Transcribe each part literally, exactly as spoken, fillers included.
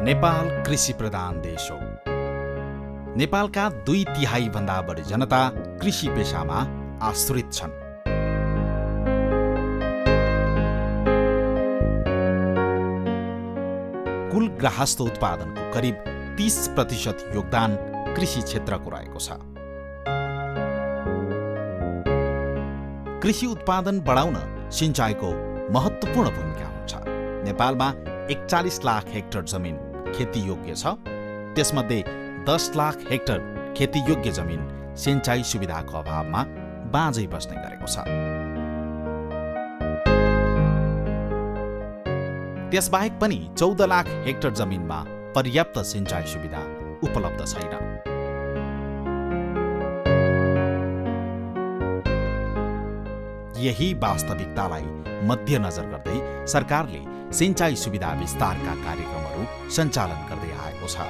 नेपाल कृषि प्रधान देश हो। नेपालका दुई तिहाई भन्दा बढी जनता कृषि पेशामा आश्रित छन्। कुल गृहस्थ उत्पादनको करिब तीस प्रतिशत योगदान कृषि क्षेत्रको रहेको छ। कृषि उत्पादन बढाउन सिंचाइको महत्त्वपूर्ण भूमिका हुन्छ। नेपालमा एकचालिस लाख हेक्टर जमिन खेतीयोग्य छ। त्यसमध्ये दस लाख हेक्टर खेतीयोग्य जमिन सिंचाइ सुविधाको अभावमा बाँझै बस्ने गरेको छ। त्यसबाहेक पनि चौध लाख हेक्टर जमिनमा पर्याप्त सिंचाइ सुविधा उपलब्ध छैन। यही वास्तविकतालाई मध्यनजर गर्दै सरकारले सिंचाइ सुविधा विस्तारका कार्यक्रमहरू सञ्चालन गर्दै आएको छ।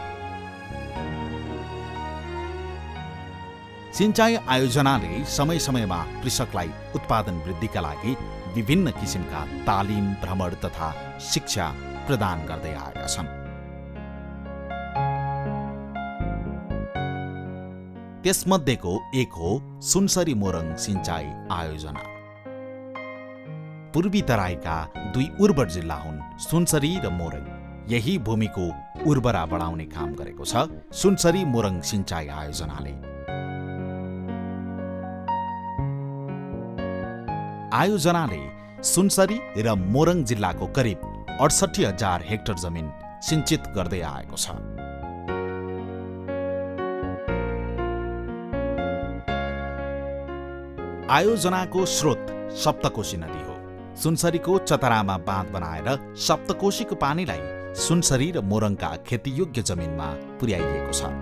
सिंचाइ आयोजनाले समय समयमा कृषकलाई उत्पादन वृद्धिका लागि विभिन्न किसिमका तालिम, भ्रमण तथा शिक्षा प्रदान गर्दै आएका छन्। त्यसमध्येको एक हो सुनसरी मोरङ सिंचाइ आयोजना। पूर्वी तराईका दुई उर्वर जिल्ला हुन् सुनसरी र मोरङ। यही भूमिको उर्वरा बढाउने काम गरेको छ सुनसरी मोरङ सिंचाइ आयोजनाले। आयोजनाले सुनसरी र मोरङ जिल्लाको करिब अडसठी हजार हेक्टर जमिन सिंचित गर्दै आएको छ। आयोजनाको स्रोत सप्तकोशी नदी हो। सुनसरीको चतरामा बाँध बनाएर सप्तकोशीको पानीलाई सुनसरी र मोरङका खेतीयोग्य जमिनमा पुर्याइएको छ।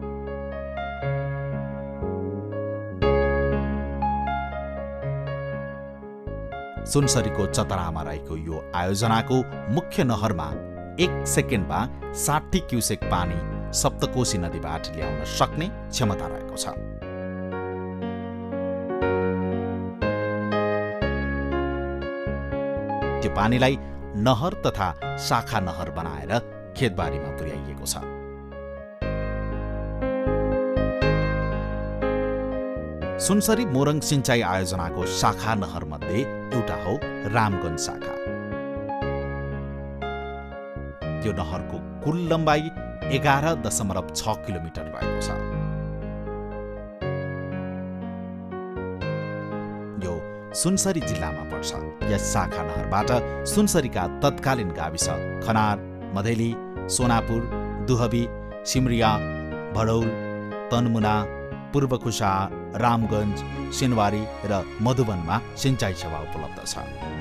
सुनसरीको चतरामा रहेको यो आयोजनाको मुख्य नहरमा एक सेकेन्डमा साठी क्युसेक पानी सप्तकोशी नदीबाट ल्याउन सक्ने क्षमता रहेको छ। त्यो पानीलाई नहर तथा शाखा नहर बनाएर खेतबारीमा पुर्याइएको छ। सुनसरी मोरङ सिंचाइ आयोजनाको शाखा नहर मध्ये एउटा हो रामगञ्ज शाखा। त्यो नहरको कुल लम्बाइ एघार दशमलव छ किलोमिटर रहेको छ। यो सुनसरी जिल्लामा पर्छ। यस शाखा नहरबाट सुनसरीका तत्कालीन गाविस खनार, मधेली, सोनापुर, दुहबी, सिमरिया, भडौल, तनमुना, पूर्वकुशा, रामगञ्ज, सिनवारी र मधुवनमा सिंचाइ सेवा उपलब्ध छ।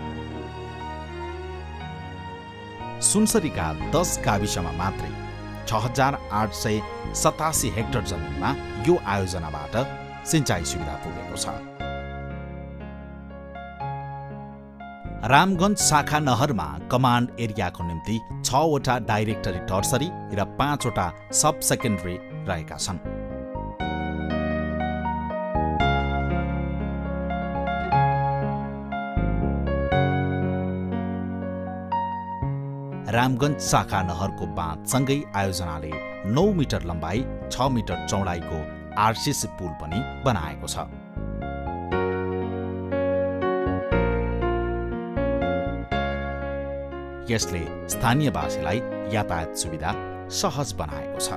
सुनसरीका दस गाविसमा मात्रै छ हजार आठ सय सतासी हेक्टर जमिनमा यो आयोजनाबाट सिंचाइ सुविधा पुगेको छ। रामगञ्ज शाखा नहरमा कमान्ड एरियाको निम्ति छवटा डाइरेक्टरी टर्सरी र पाँचवटा सब सेकेन्डरी रहेका छन्। रामगञ्ज शाखा नहरको बाँधसँगै आयोजनाले नौ मिटर लम्बाइ, छ मिटर चौडाइको आरसीसी पुल पनि बनाएको छ। यसले स्थानीयवासीलाई यातायात सुविधा सहज बनाएको छ।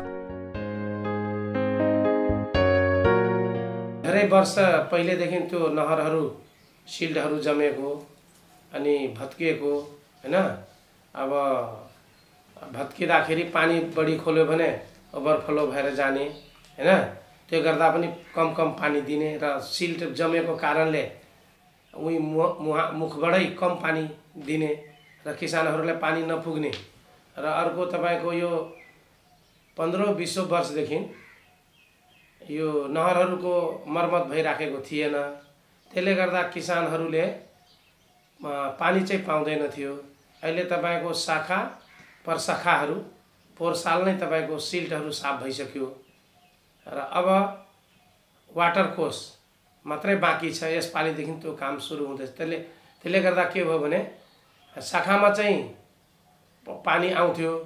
धेरै वर्ष पहिलेदेखि त्यो नहरहरू सिल्डहरू जमेको अनि भत्किएको हैन। अब भत्किँदाखेरि पानी बढी खोल्यो भने ओभरफ्लो भएर जाने हैन। त्यो गर्दा पनि कम कम पानी दिने र सिल्ट जमेको कारणले उही मुहा मुखबाटै कम पानी दिने र किसानहरूलाई पानी नपुग्ने। र अर्को तपाईको यो पन्ध्र बीस वर्षदेखि यो नहरहरूको मर्मत भइराखेको थिएन। त्यसले गर्दा किसानहरूले पानी चाहिँ पाउँदैन थियो। अहिले तपाईको शाखा परशाखाहरू पोहोर साल नै तपाईको सिल्टहरू साफ भइसक्यो र अब वाटर कोर्स मात्रै बाँकी छ। यस पालिदेखि त्यो काम सुरु हुँदैछ। त्यसले त्यसले गर्दा के भयो भने शाखामा चाहिँ पानी आउँथ्यो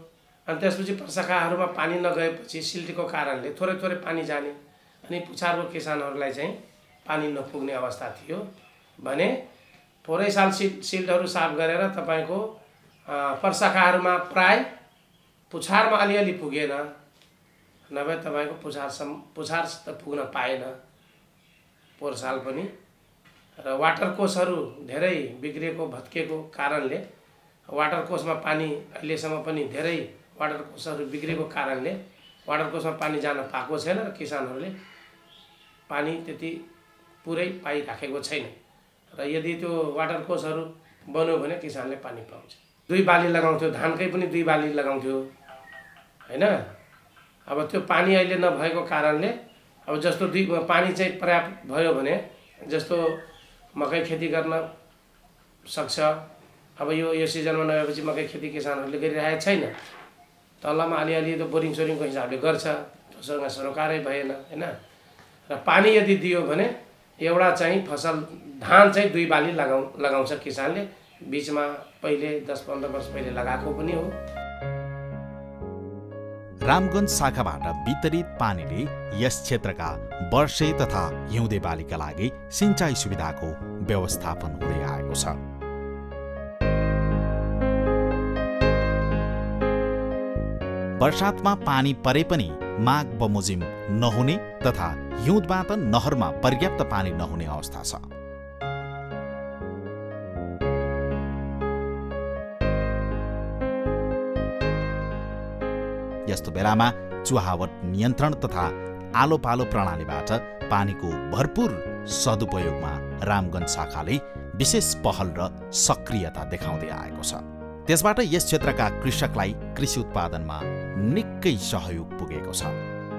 अनि त्यसपछि पर्साखाहरूमा पानी नगएपछि सिल्टको कारणले थोरै थोरै पानी जाने अनि पुछारको किसानहरूलाई चाहिँ पानी नपुग्ने अवस्था थियो भने पोरै साल सिल्ट सिल्टहरू साफ गरेर तपाईँको पर्साखाहरूमा प्राय पुछारमा अलिअलि पुगेन, नभए तपाईँको पुछारसम्म पुछार त पुग्न पाएन पोहोर साल पनि। र वाटर कोषहरू धेरै बिग्रेको भत्किएको कारणले वाटर कोषमा पानी अहिलेसम्म पनि धेरै वाटर कोषहरू बिग्रेको कारणले वाटर कोषमा पानी जान पाएको छैन र किसानहरूले पानी त्यति पुरै पाइराखेको छैन। र यदि त्यो वाटर कोषहरू बन्यो भने किसानले पानी पाउँछ। दुई बाली लगाउँथ्यो, धानकै पनि दुई बाली लगाउँथ्यो हैन। अब त्यो पानी अहिले नभएको कारणले अब जस्तो दुई पानी चाहिँ पर्याप्त भयो भने जस्तो मकै खेती गर्न सक्छ। अब यो यो सिजनमा नभएपछि मकै खेती किसानहरूले गरिरहेको छैन। तलमा अलिअलि त बोरिङ सोरिङको हिसाबले गर्छ, त्योसँग सरोकारै भएन हैन। र पानी यदि दियो भने एउटा चाहिँ फसल धान चाहिँ दुई बाली लगाउ लगाउँछ किसानले, बीचमा पहिले दस पन्ध्र वर्ष पहिले लगाएको पनि हो। रामगञ्ज शाखाबाट वितरित पानीले यस क्षेत्रका वर्षे तथा हिउँदे बालीका लागि सिंचाइ सुविधाको व्यवस्थापन हुँदै आएको छ। वर्षातमा पानी परे पनि माघ बमोजिम नहुने तथा हिउँदमा त नहरमा पर्याप्त पानी नहुने अवस्था छ। यस्तो बेलामा चुहावट नियन्त्रण तथा आलो पालो प्रणालीबाट पानीको भरपूर सदुपयोगमा रामगञ्ज शाखाले विशेष पहल र सक्रियता देखाउँदै आएको छ। त्यसबाट यस क्षेत्रका कृषकलाई कृषि उत्पादनमा निकै सहयोग पुगेको छ।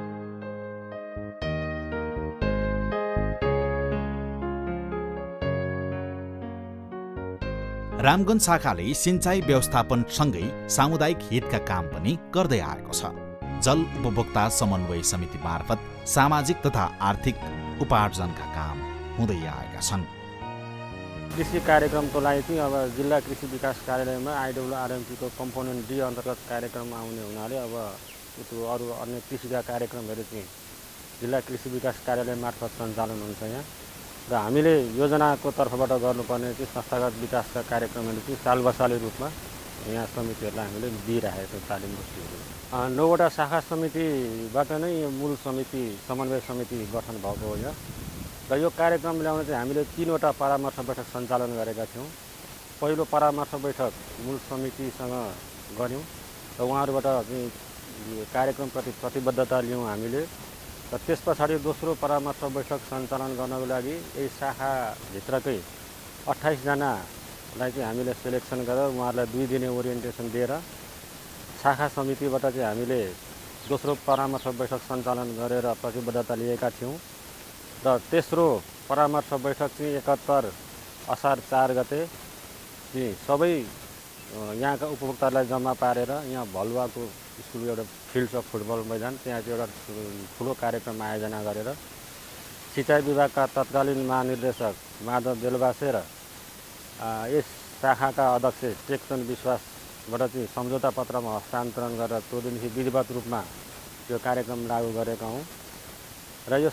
रामगञ्ज शाखाले सिंचाइ व्यवस्थापन सँगै सामुदायिक हितका काम पनि गर्दै आएको छ। जल उपभोक्ता समन्वय समिति मार्फत सामाजिक तथा आर्थिक उपार्जनका काम हुँदै आएका छन्। कृषि कार्यक्रमको लागि चाहिँ अब जिल्ला कृषि विकास कार्यालयमा आइडब्ल्युआरएमपीको कम्पोनेन्ट डी अन्तर्गत कार्यक्रम आउने हुनाले अब त्यो अरू अन्य कृषिका कार्यक्रमहरू चाहिँ जिल्ला कृषि विकास कार्यालय मार्फत सञ्चालन हुन्छ यहाँ। र हामीले योजनाको तर्फबाट गर्नुपर्ने चाहिँ संस्थागत विकासका कार्यक्रमहरू चाहिँ सालबसाले रूपमा यहाँ समितिहरूलाई हामीले दिइरहेको छौँ तालिम गोष्ठीहरू। नौवटा शाखा समितिबाट नै मूल समिति समन्वय समिति गठन भएको हो यहाँ। र यो कार्यक्रम ल्याउन चाहिँ हामीले तीनवटा परामर्श बैठक सञ्चालन गरेका थियौँ। पहिलो परामर्श बैठक मूल समितिसँग गऱ्यौँ र उहाँहरूबाट चाहिँ कार्यक्रमप्रति प्रतिबद्धता लियौँ हामीले। र त्यस पछाडि दोस्रो परामर्श बैठक सञ्चालन गर्नको लागि यही शाखाभित्रकै अट्ठाइसजनालाई चाहिँ हामीले सेलेक्सन गरेर उहाँहरूलाई दुई दिने ओरिएन्टेसन दिएर शाखा समितिबाट चाहिँ हामीले दोस्रो परामर्श बैठक सञ्चालन गरेर प्रतिबद्धता लिएका थियौँ। र तेस्रो परामर्श बैठक चाहिँ एकहत्तर असार चार गते चाहिँ सबै यहाँका उपभोक्तालाई जम्मा पारेर यहाँ भलुवाको स्कुल एउटा फिल्ड छ फुटबल मैदान, त्यहाँ चाहिँ एउटा ठुलो कार्यक्रम आयोजना गरेर सिँचाइ विभागका तत्कालीन महानिर्देशक माधव बेलबासे र यस शाखाका अध्यक्ष टेकचन्द विश्वासबाट चाहिँ सम्झौता पत्रमा हस्तान्तरण गरेर त्यो दिनदेखि विधिवत रूपमा यो कार्यक्रम लागू गरेका हौँ। र यो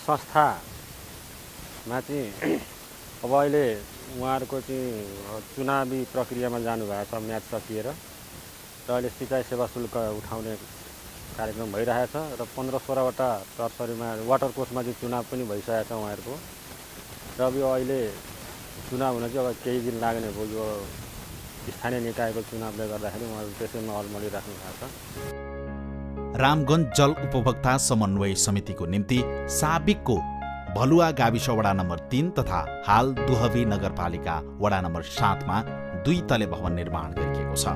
संस्थामा चाहिँ अब अहिले उहाँहरूको चाहिँ चुनावी प्रक्रियामा जानुभएको छ, म्याच सकिएर। र अहिले सिँचाइ सेवा शुल्क उठाउने कार्यक्रम भइरहेछ र पन्ध्र सोह्रवटा तरसरीमा वाटर कोर्समा चाहिँ चुनाव पनि भइसकेको छ उहाँहरूको। र अब यो अहिले चुनाव हुन चाहिँ अब केही दिन लाग्ने भयो। यो स्थानीय निकायको चुनावले गर्दाखेरि उहाँहरू त्यसैमा अलमलिराख्नु भएको छ। रामगञ्ज जल उपभोक्ता समन्वय समितिको निम्ति साबिकको भलुवा गाविस वडा नम्बर तीन तथा हाल दुहवी नगरपालिका वडा नम्बर सातमा दुई तले भवन निर्माण गरिएको छ।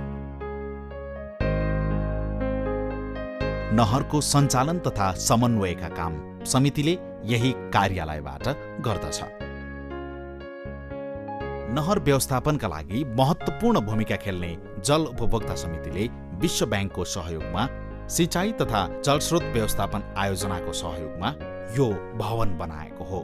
नहरको सञ्चालन तथा समन्वयका काम समितिले यही कार्यालयबाट गर्दछ। नहर व्यवस्थापनका लागि महत्त्वपूर्ण भूमिका खेल्ने जल उपभोक्ता समितिले विश्व ब्याङ्कको सहयोगमा सिँचाइ तथा जलस्रोत व्यवस्थापन आयोजनाको सहयोगमा यो भवन बनाएको हो।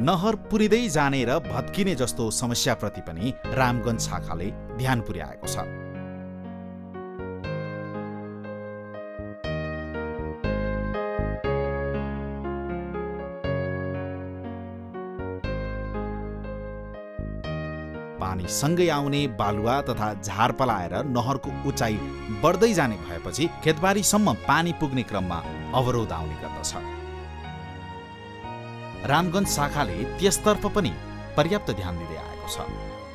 नहर पुरिँदै जाने र भत्किने जस्तो समस्याप्रति पनि रामगञ्ज शाखाले ध्यान पुर्याएको छ। पानी सँगै आउने बालुवा तथा झार पलाएर नहरको उचाइ बढ्दै जाने भएपछि खेतबारीसम्म पानी पुग्ने क्रममा अवरोध आउने गर्दछ। रामगञ्ज शाखाले त्यसतर्फ पनि पर्याप्त ध्यान दिँदै आएको छ।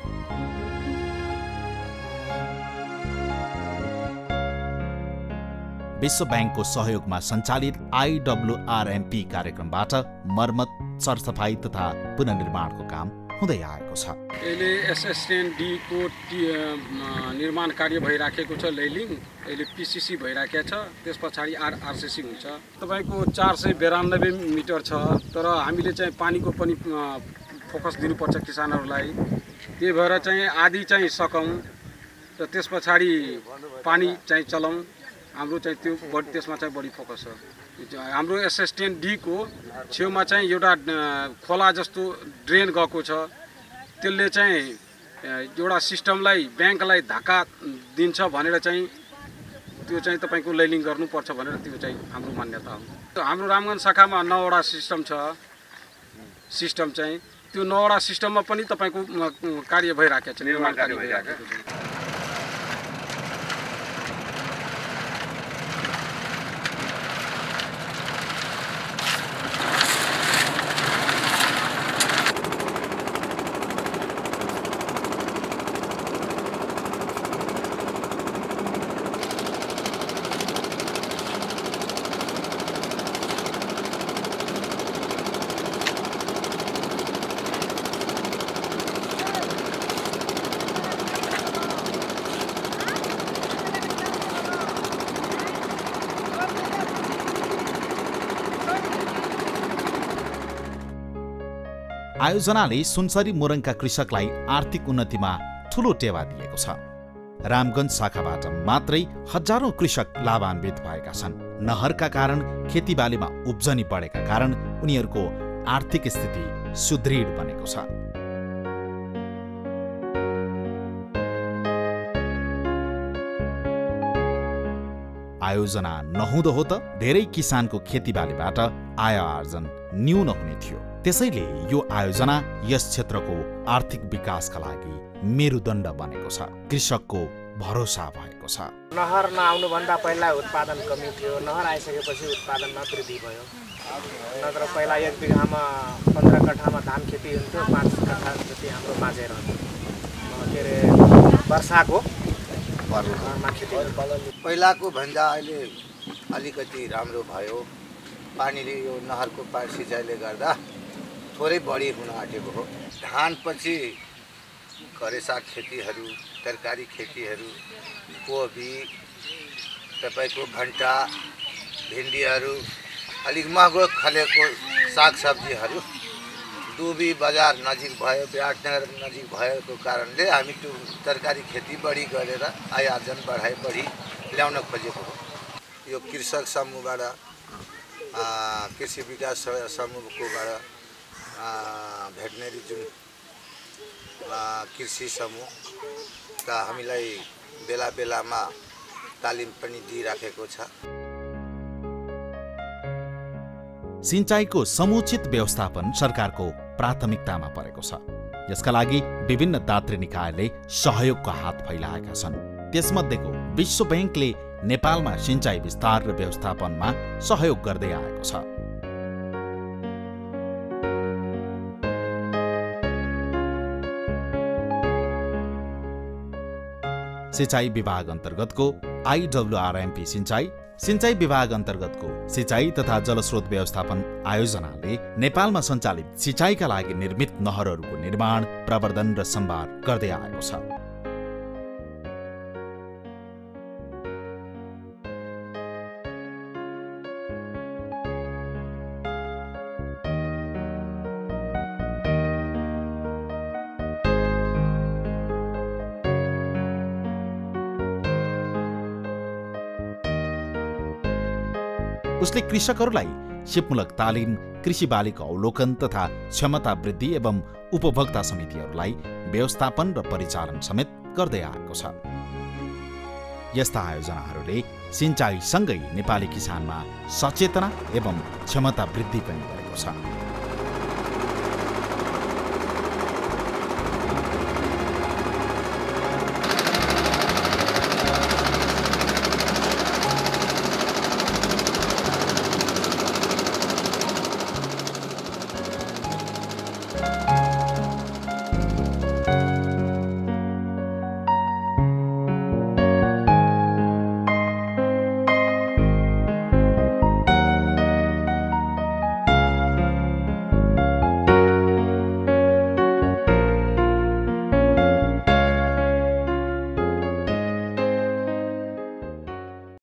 विश्व ब्याङ्कको सहयोगमा सञ्चालित आइडब्ल्युआरएमपी कार्यक्रमबाट मर्मत, सरसफाई तथा पुनर्निर्माणको काम हुँदै आएको छ। अहिले एसएसएनडी को निर्माण कार्य भइराखेको छ। लैलिङ अहिले पीसीसी भइराखेको छ। त्यस पछाडि आर आरसीसी हुन्छ। तपाईको चार सय बिरानब्बे मिटर छ। तर हामीले चाहिँ पानीको पनि फोकस दिनुपर्छ किसानहरूलाई। त्यही भएर चाहिँ आधी चाहिँ सकौँ र त्यस पछाडि पानी चाहिँ चलाउँ। हाम्रो चाहिँ त्यो बढी त्यसमा चाहिँ बढी फोकस छ। हाम्रो एसएसएनडी को छेउमा चाहिँ एउटा खोला जस्तो ड्रेन गएको छ। त्यसले चाहिँ एउटा सिस्टमलाई ब्याङ्कलाई धक्का दिन्छ भनेर चाहिँ त्यो चाहिँ तपाईको लैलिङ गर्नुपर्छ भनेर त्यो चाहिँ हाम्रो मान्यता हो। हाम्रो रामगञ्ज शाखामा नौवटा सिस्टम छ। सिस्टम चाहिँ त्यो नौवटा सिस्टममा पनि तपाईको कार्य भइराखेको छ, निर्माण कार्य भइराखेको छ। आयोजनाले सुनसरी मोरङका कृषकलाई आर्थिक उन्नतिमा ठूलो टेवा दिएको छ। रामगञ्ज शाखाबाट मात्रै हजारौं कृषक लाभान्वित भएका छन्। नहरका कारण खेतीबालीमा उब्जनी बढेका कारण उनीहरूको आर्थिक स्थिति सुदृढ बनेको छ। आयोजना नहुँदो हो त धेरै किसानको खेतीबालीबाट आय आर्जन न्यून हुने थियो। त्यसैले यो आयोजना यस क्षेत्रको आर्थिक विकासका लागि मेरुदण्ड बनेको छ, कृषकको भरोसा भएको छ। नहर नआउनुभन्दा पहिला उत्पादन कमी थियो। नहर आइसकेपछि उत्पादनमा वृद्धि भयो। नत्र पहिला एक बिघामा पन्ध्र कट्ठामा धान खेती हुन्थ्यो, पाँच कट्ठा जति हाम्रो माझे रहन्थ्यो। के अरे वर्षाको खेती पहिलाको भन्दा अहिले अलिकति राम्रो भयो। पानीले यो नहरको पानी सिँचाइले गर्दा थोरै बढी हुन आँटेको हो। धानपछि करेसा खेतीहरू, तरकारी खेतीहरू, कोबी, तपाईँको भन्टा, भिन्डीहरू, अलिक महँगो खालेको सागसब्जीहरू दुबी बजार नजिक भयो, विराटनगर नजिक भएको कारणले हामी त्यो तरकारी खेती बढी गरेर आय आर्जन बढाइ बढी ल्याउन खोजेको हो। यो कृषक समूहबाट, कृषि विकास समूहकोबाट भेटनेरी जुन कृषि समूहका हामीलाई बेला बेलामा तालिम पनि दिइराखेको छ। सिंचाइको समुचित व्यवस्थापन सरकारको प्राथमिकतामा परेको छ। यसका लागि विभिन्न दात्री निकायले सहयोगको हात फैलाएका छन्। त्यसमध्येको विश्व ब्याङ्कले नेपालमा सिंचाइ विस्तार र व्यवस्थापनमा सहयोग गर्दै आएको छ। सिंचाइ विभाग अन्तर्गतको आइडब्ल्युआरएमपी सिंचाइ, सिंचाइ विभाग अन्तर्गतको सिंचाइ तथा जलस्रोत व्यवस्थापन आयोजनाले नेपालमा सञ्चालित सिंचाइका लागि निर्मित नहरहरूको निर्माण, प्रवर्धन र सम्भार गर्दै आएको छ। उसले कृषकहरूलाई सिपमूलक तालिम, कृषि बालीको अवलोकन तथा क्षमता वृद्धि एवं उपभोक्ता समितिहरूलाई व्यवस्थापन र परिचालन समेत गर्दै आएको छ। यस्ता आयोजनाहरूले सिंचाइसँगै नेपाली किसानमा सचेतना एवं क्षमता वृद्धि पनि गरेको छ।